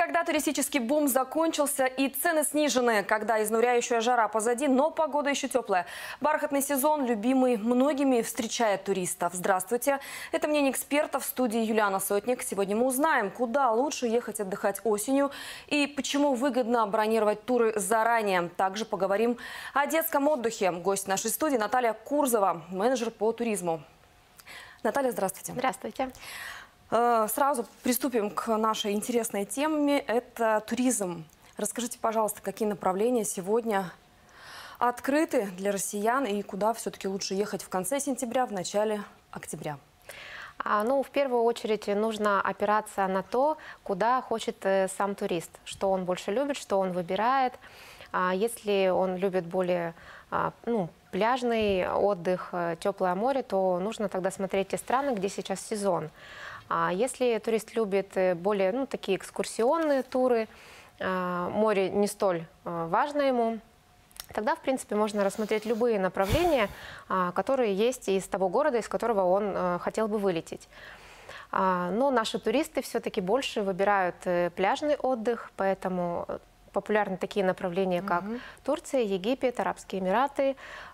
Когда туристический бум закончился и цены снижены, когда изнуряющая жара позади, но погода еще теплая. Бархатный сезон, любимый многими, встречает туристов. Здравствуйте, это мнение экспертов, в студии Юлиана Сотник. Сегодня мы узнаем, куда лучше ехать отдыхать осенью и почему выгодно бронировать туры заранее. Также поговорим о детском отдыхе. Гость нашей студии Наталья Курзова, менеджер по туризму. Наталья, здравствуйте. Здравствуйте. Сразу приступим к нашей интересной теме. Это туризм. Расскажите, пожалуйста, какие направления сегодня открыты для россиян и куда все-таки лучше ехать в конце сентября, в начале октября? В первую очередь нужно опираться на то, куда хочет сам турист, что он больше любит, что он выбирает. Если он любит более пляжный отдых, теплое море, то нужно тогда смотреть те страны, где сейчас сезон. А если турист любит более такие экскурсионные туры, море не столь важно ему, тогда, в принципе, можно рассмотреть любые направления, которые есть из того города, из которого он хотел бы вылететь. Но наши туристы все-таки больше выбирают пляжный отдых, поэтому популярны такие направления, как Турция, Египет, Арабские Эмираты,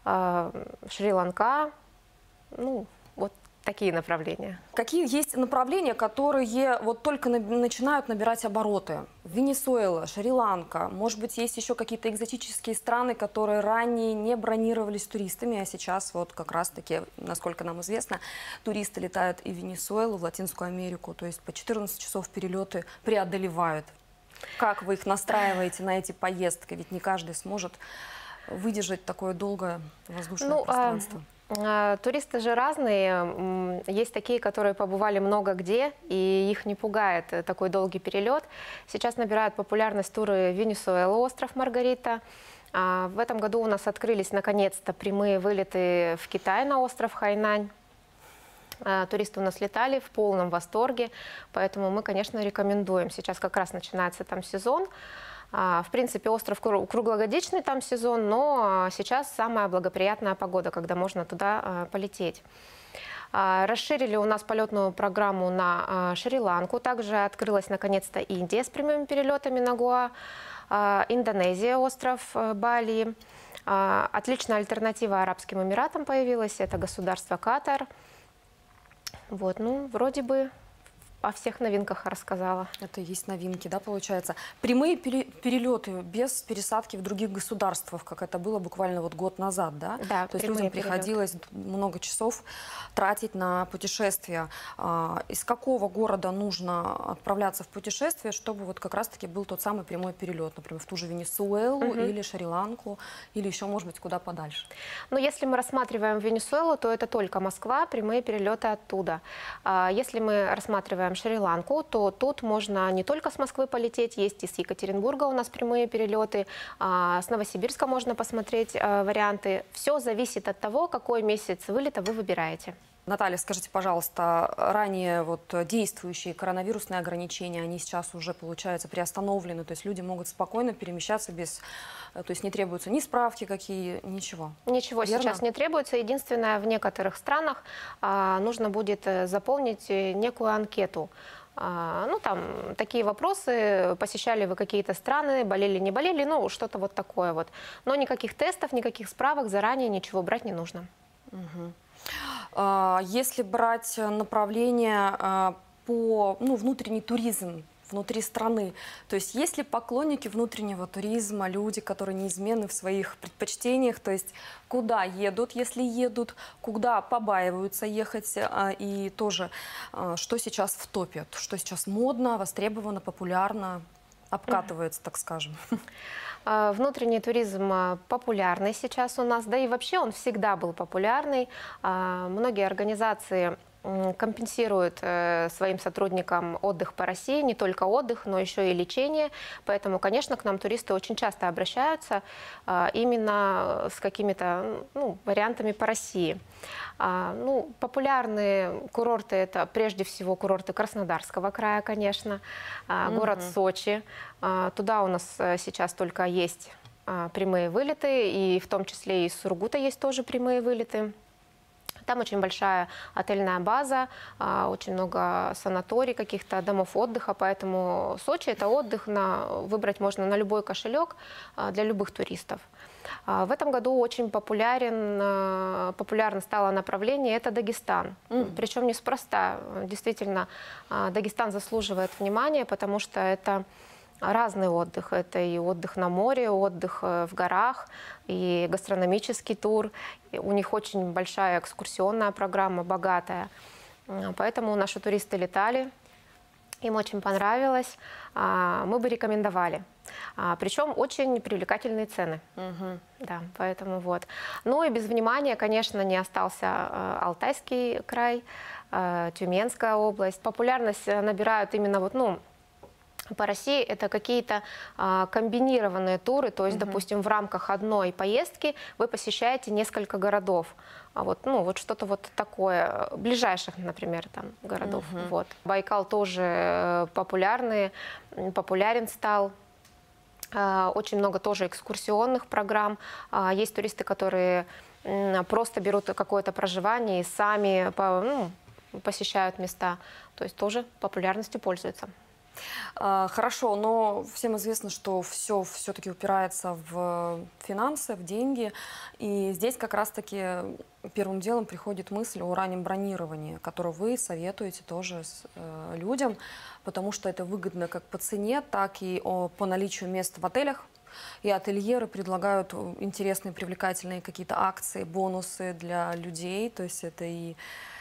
Шри-Ланка, вот такие направления. Какие есть направления, которые вот только начинают набирать обороты? Венесуэла, Шри-Ланка, может быть, есть еще какие-то экзотические страны, которые ранее не бронировались туристами, а сейчас вот как раз-таки, насколько нам известно, туристы летают и в Венесуэлу, в Латинскую Америку, то есть по 14 часов перелеты преодолевают. Как вы их настраиваете на эти поездки? Ведь не каждый сможет выдержать такое долгое воздушное пространство. Туристы же разные. Есть такие, которые побывали много где, и их не пугает такой долгий перелет. Сейчас набирают популярность туры Венесуэла, остров Маргарита. В этом году у нас открылись наконец-то прямые вылеты в Китай на остров Хайнань. Туристы у нас летали в полном восторге, поэтому мы, конечно, рекомендуем. Сейчас как раз начинается там сезон. В принципе, остров круглогодичный там сезон, но сейчас самая благоприятная погода, когда можно туда полететь. Расширили у нас полетную программу на Шри-Ланку. Также открылась наконец-то Индия с прямыми перелетами на Гоа, Индонезия, остров Бали. Отличная альтернатива Арабским Эмиратам появилась. Это государство Катар. Вот, вроде бы о всех новинках рассказала. Это и есть новинки, да, получается. Прямые перелеты без пересадки в других государствах, как это было буквально вот год назад, да? Да, то есть людям приходилось много часов тратить на путешествия. Из какого города нужно отправляться в путешествие, чтобы вот как раз-таки был тот самый прямой перелет, например, в ту же Венесуэлу или Шри-Ланку, или еще, может быть, куда подальше? Если мы рассматриваем Венесуэлу, то это только Москва, прямые перелеты оттуда. Если мы рассматриваем Шри-Ланку, то тут можно не только с Москвы полететь, есть и с Екатеринбурга у нас прямые перелеты, с Новосибирска можно посмотреть варианты. Все зависит от того, какой месяц вылета вы выбираете. Наталья, скажите, пожалуйста, ранее вот действующие коронавирусные ограничения, они сейчас уже, получается, приостановлены, то есть люди могут спокойно перемещаться без, то есть не требуются ни справки какие, ничего? Ничего Верно? Сейчас не требуется. Единственное, в некоторых странах нужно будет заполнить некую анкету. Там такие вопросы: посещали вы какие-то страны, болели, не болели, что-то вот такое вот. Но никаких тестов, никаких справок заранее ничего брать не нужно. Если брать направление по внутренний туризм внутри страны, то есть есть ли поклонники внутреннего туризма, люди, которые неизменны в своих предпочтениях, то есть куда едут, если едут, куда побаиваются ехать, и тоже что сейчас в топе, что сейчас модно, востребовано, популярно, обкатывается, так скажем. Внутренний туризм популярный сейчас у нас, да и вообще он всегда был популярный. Многие организации компенсируют своим сотрудникам отдых по России, не только отдых, но еще и лечение. Поэтому, конечно, к нам туристы очень часто обращаются именно с какими-то вариантами по России. Популярные курорты — это прежде всего курорты Краснодарского края, конечно, город Сочи. Туда у нас сейчас только есть прямые вылеты, и в том числе и из Сургута есть тоже прямые вылеты. Там очень большая отельная база, очень много санаторий, каких-то домов отдыха, поэтому Сочи – это отдых, выбрать можно на любой кошелек для любых туристов. В этом году очень популярно стало направление – это Дагестан. Причем неспроста. Действительно, Дагестан заслуживает внимания, потому что это разный отдых. Это и отдых на море, отдых в горах, и гастрономический тур. И у них очень большая экскурсионная программа, богатая. Поэтому наши туристы летали, им очень понравилось. Мы бы рекомендовали. Причем очень привлекательные цены. Да, поэтому вот. Ну и без внимания, конечно, не остался Алтайский край, Тюменская область. Популярность набирают именно по России это какие-то комбинированные туры, то есть, допустим, в рамках одной поездки вы посещаете несколько городов. Вот что-то вот такое, ближайших, например, там, городов. Вот. Байкал тоже популярен стал. Очень много тоже экскурсионных программ. Есть туристы, которые просто берут какое-то проживание и сами посещают места. То есть тоже популярностью пользуются. Хорошо, но всем известно, что все-таки упирается в финансы, в деньги. И здесь как раз-таки первым делом приходит мысль о раннем бронировании, которое вы советуете тоже людям, потому что это выгодно как по цене, так и по наличию мест в отелях. И ательеры предлагают интересные, привлекательные какие-то акции, бонусы для людей. То есть это и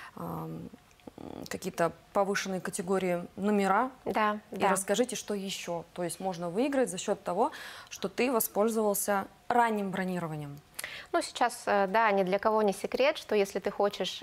какие-то повышенные категории номера. Да, и расскажите, что еще. То есть можно выиграть за счет того, что ты воспользовался ранним бронированием. Ну, сейчас, да, ни для кого не секрет, что если ты хочешь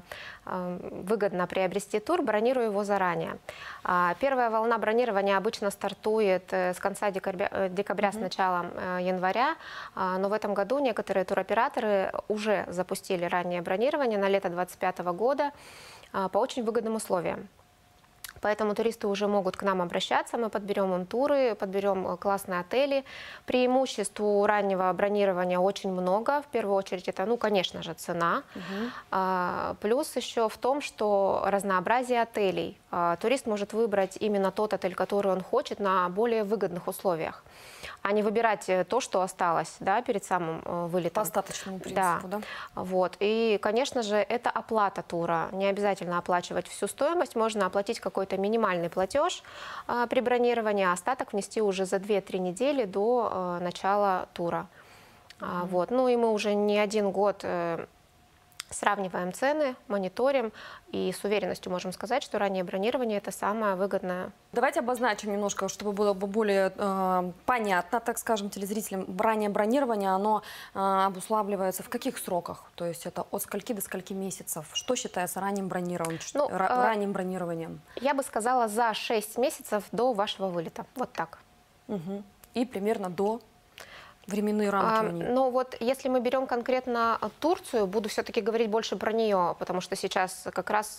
выгодно приобрести тур, бронируй его заранее. Первая волна бронирования обычно стартует с конца декабря, с началом января, но в этом году некоторые туроператоры уже запустили раннее бронирование на лето 2025 года по очень выгодным условиям. Поэтому туристы уже могут к нам обращаться, мы подберем им туры, подберем классные отели. Преимуществ у раннего бронирования очень много. В первую очередь это, конечно же, цена. Плюс еще в том, что разнообразие отелей. Турист может выбрать именно тот отель, который он хочет, на более выгодных условиях, а не выбирать то, что осталось, да, перед самым вылетом. По остаточному принципу, да? Вот. И, конечно же, это оплата тура. Не обязательно оплачивать всю стоимость, можно оплатить какой-то минимальный платеж при бронировании, а остаток внести уже за 2-3 недели до начала тура. Вот. Ну и мы уже не один год сравниваем цены, мониторим и с уверенностью можем сказать, что раннее бронирование – это самое выгодное. Давайте обозначим немножко, чтобы было бы более понятно, так скажем, телезрителям. Раннее бронирование, оно обуславливается в каких сроках? То есть это от скольки до скольки месяцев? Что считается ранним бронированием? Ранним бронированием? Я бы сказала, за 6 месяцев до вашего вылета. Вот так. И примерно до... Временные рамки. Ну вот, если мы берем конкретно Турцию, буду все-таки говорить больше про нее, потому что сейчас как раз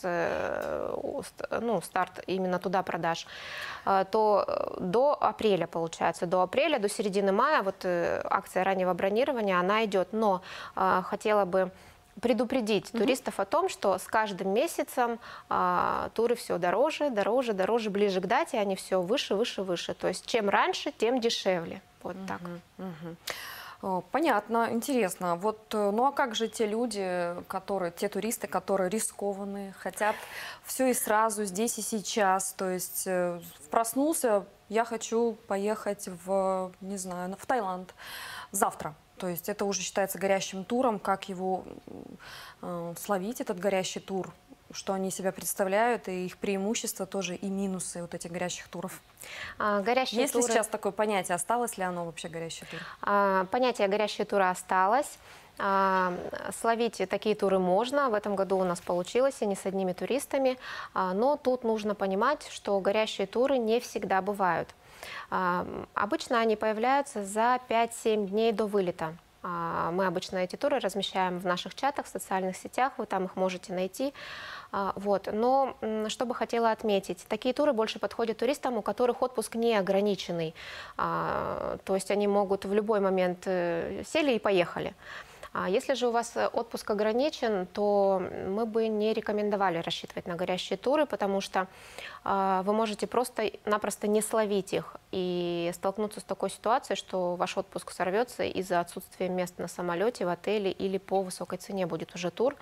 старт именно туда продаж, то до апреля, получается, до середины мая вот акция раннего бронирования, она идет. Но хотела бы предупредить туристов о том, что с каждым месяцем туры все дороже, ближе к дате они все выше. То есть чем раньше, тем дешевле. Вот так. Понятно, интересно. Вот, ну а как же те люди, те туристы, которые рискованные, хотят все и сразу, здесь и сейчас, то есть проснулся, я хочу поехать не знаю, в Таиланд завтра. То есть это уже считается горящим туром. Как его словить, этот горящий тур? Что они себя представляют, и их преимущества тоже, и минусы вот этих горящих туров. Есть ли сейчас такое понятие? Осталось ли оно вообще, горящий тур? Понятие горящие туры осталось. Словить такие туры можно. В этом году у нас получилось, и не с одними туристами. Но тут нужно понимать, что горящие туры не всегда бывают. Обычно они появляются за 5-7 дней до вылета. Мы обычно эти туры размещаем в наших чатах, в социальных сетях, вы там их можете найти. Вот. Но что бы хотела отметить, такие туры больше подходят туристам, у которых отпуск не ограниченный. То есть они могут в любой момент сели и поехали. Если же у вас отпуск ограничен, то мы бы не рекомендовали рассчитывать на горящие туры, потому что вы можете просто-напросто не словить их и столкнуться с такой ситуацией, что ваш отпуск сорвется из-за отсутствия мест на самолете, в отеле или по высокой цене будет уже тур.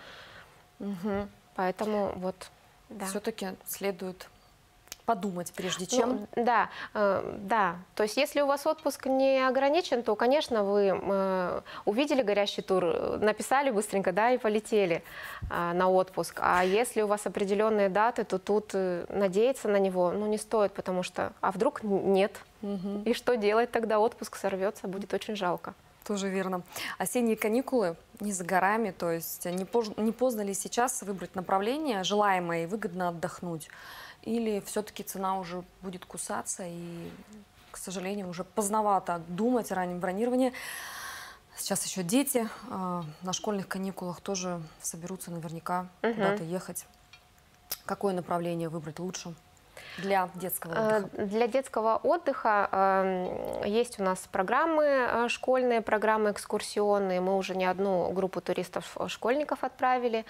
Поэтому вот, да. Все-таки следует подумать, прежде чем. Ну, да. То есть, если у вас отпуск не ограничен, то, конечно, вы увидели горящий тур, написали быстренько, да, и полетели на отпуск. А если у вас определенные даты, то тут надеяться на него, ну, не стоит, потому что, а вдруг нет? И что делать тогда? Отпуск сорвется, будет очень жалко. Тоже верно. Осенние каникулы не за горами, то есть не поздно ли сейчас выбрать направление желаемое и выгодно отдохнуть? Или все-таки цена уже будет кусаться и, к сожалению, уже поздновато думать о раннем бронировании? Сейчас еще дети на школьных каникулах тоже соберутся наверняка куда-то ехать. Какое направление выбрать лучше для детского отдыха? Для детского отдыха есть у нас программы школьные, программы экскурсионные. Мы уже не одну группу туристов-школьников отправили.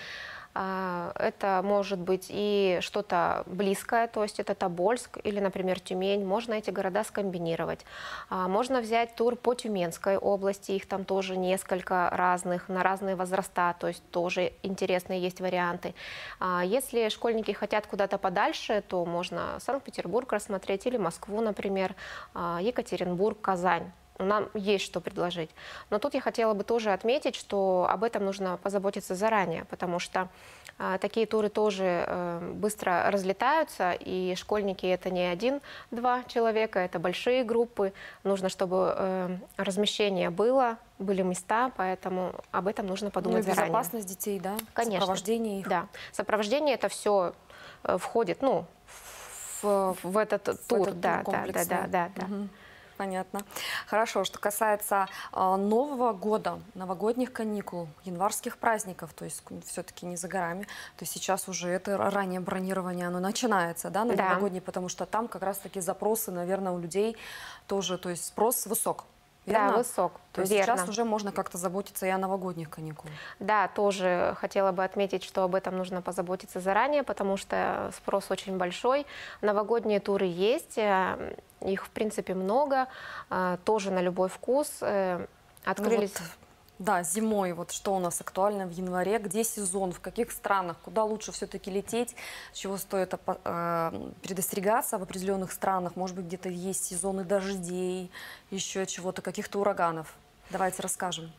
Это может быть и что-то близкое, то есть это Тобольск или, например, Тюмень. Можно эти города скомбинировать. Можно взять тур по Тюменской области, их там тоже несколько разных, на разные возраста, то есть тоже интересные есть варианты. Если школьники хотят куда-то подальше, то можно Санкт-Петербург рассмотреть или Москву, например, Екатеринбург, Казань. Нам есть что предложить. Но тут я хотела бы тоже отметить, что об этом нужно позаботиться заранее, потому что такие туры тоже быстро разлетаются, и школьники это не один-два человека, это большие группы. Нужно, чтобы размещение было, были места, поэтому об этом нужно подумать заранее. Безопасность детей, да? Конечно. Сопровождение их. Да, сопровождение это все входит, ну, в этот тур. Да. Понятно. Хорошо. Что касается Нового года, новогодних каникул, январских праздников, то есть все-таки не за горами, то сейчас уже это раннее бронирование, оно начинается, да, на новогодние, потому что там как раз-таки запросы, наверное, у людей тоже, то есть спрос высок. Верно? Да, высок. То есть верно. сейчас уже можно как-то заботиться и о новогодних каникулах. Да, тоже хотела бы отметить, что об этом нужно позаботиться заранее, потому что спрос очень большой. Новогодние туры есть, их в принципе много, тоже на любой вкус. Открылись... Ну вот, да, зимой, вот что у нас актуально в январе, где сезон, в каких странах, куда лучше все-таки лететь, чего стоит предостерегаться в определенных странах, может быть, где-то есть сезоны дождей, еще чего-то, каких-то ураганов. Давайте расскажем.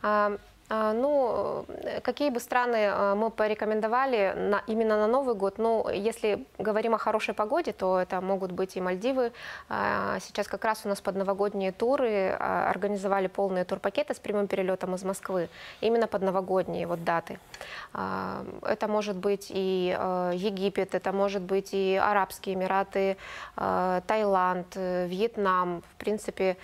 Ну, какие бы страны мы порекомендовали именно на Новый год? Ну, если говорим о хорошей погоде, то это могут быть и Мальдивы. Сейчас как раз у нас под новогодние туры организовали полные турпакеты с прямым перелетом из Москвы, именно под новогодние вот даты. Это может быть и Египет, это может быть и Арабские Эмираты, Таиланд, Вьетнам. В принципе,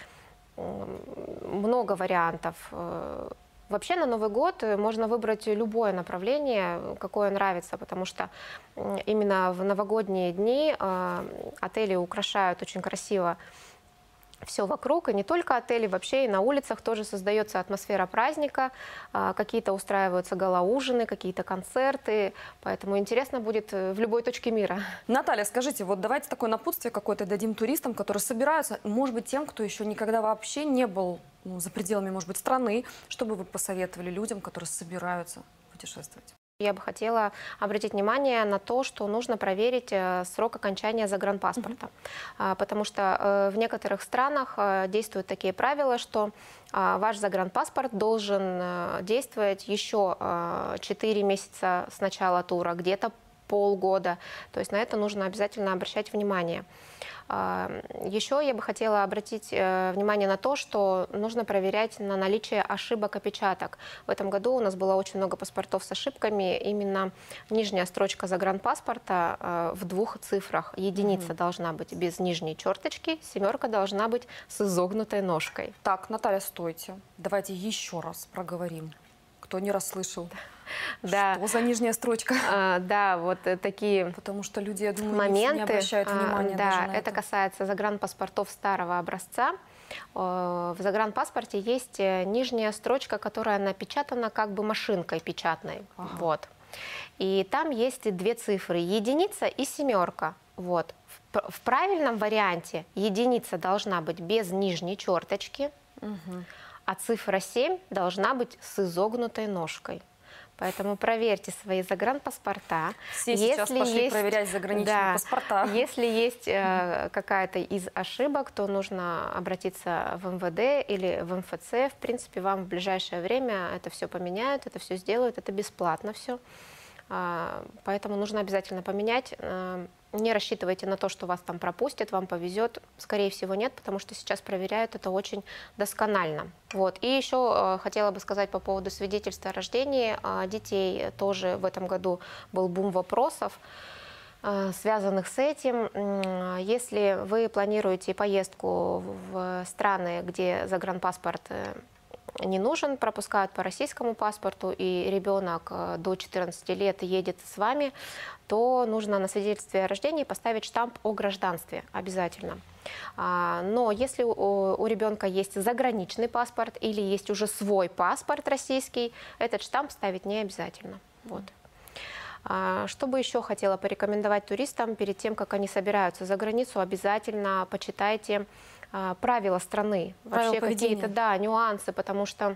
много вариантов. Вообще на Новый год можно выбрать любое направление, какое нравится, потому что именно в новогодние дни отели украшают очень красиво все вокруг, и не только отели, вообще и на улицах тоже создается атмосфера праздника, какие-то устраиваются гала-ужины, какие-то концерты, поэтому интересно будет в любой точке мира. Наталья, скажите, вот давайте такое напутствие какое-то дадим туристам, которые собираются, может быть, тем, кто еще никогда вообще не был за пределами, может быть, страны, что бы вы посоветовали людям, которые собираются путешествовать? Я бы хотела обратить внимание на то, что нужно проверить срок окончания загранпаспорта, потому что в некоторых странах действуют такие правила, что ваш загранпаспорт должен действовать еще 4 месяца с начала тура, где-то полгода, то есть на это нужно обязательно обращать внимание. Еще я бы хотела обратить внимание на то, что нужно проверять на наличие ошибок опечаток. В этом году у нас было очень много паспортов с ошибками. Именно нижняя строчка загранпаспорта в 2 цифрах. Единица должна быть без нижней черточки, 7 должна быть с изогнутой ножкой. Так, Наталья, стойте. Давайте еще раз проговорим. Кто не расслышал. Да. Что за нижняя строчка? Да, вот такие Потому что люди, я думаю, моменты, не обращают внимания да, даже на это касается загранпаспортов старого образца. В загранпаспорте есть нижняя строчка, которая напечатана как бы машинкой печатной. Ага. Вот. И там есть две цифры, единица и семерка. Вот. В правильном варианте единица должна быть без нижней черточки, а цифра 7 должна быть с изогнутой ножкой. Поэтому проверьте свои загранпаспорта. Все сейчас пошли проверять заграничные паспорта. Если есть какая-то из ошибок, то нужно обратиться в МВД или в МФЦ. В принципе, вам в ближайшее время это все поменяют, это все сделают, это бесплатно все. Поэтому нужно обязательно поменять. Не рассчитывайте на то, что вас там пропустят, вам повезет. Скорее всего, нет, потому что сейчас проверяют это очень досконально. Вот. И еще хотела бы сказать по поводу свидетельства о рождении детей. Тоже в этом году был бум вопросов, связанных с этим. Если вы планируете поездку в страны, где загранпаспорт не нужен, пропускают по российскому паспорту, и ребенок до 14 лет едет с вами, то нужно на свидетельстве о рождении поставить штамп о гражданстве обязательно. Но если у ребенка есть заграничный паспорт или есть уже свой паспорт российский, этот штамп ставить не обязательно. Вот. Что бы еще хотела порекомендовать туристам перед тем, как они собираются за границу, обязательно почитайте правила страны, вообще какие-то нюансы, потому что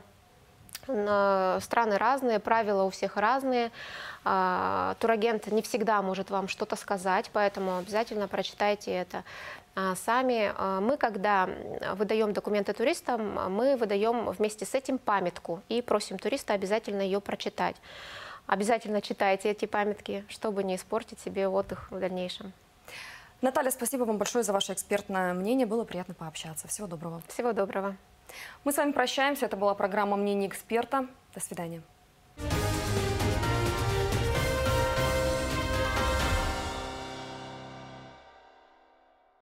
страны разные, правила у всех разные, турагент не всегда может вам что-то сказать, поэтому обязательно прочитайте это сами. Мы, когда выдаем документы туристам, мы выдаем вместе с этим памятку и просим туриста обязательно ее прочитать. Обязательно читайте эти памятки, чтобы не испортить себе отдых в дальнейшем. Наталья, спасибо вам большое за ваше экспертное мнение. Было приятно пообщаться. Всего доброго. Всего доброго. Мы с вами прощаемся. Это была программа «Мнение эксперта». До свидания.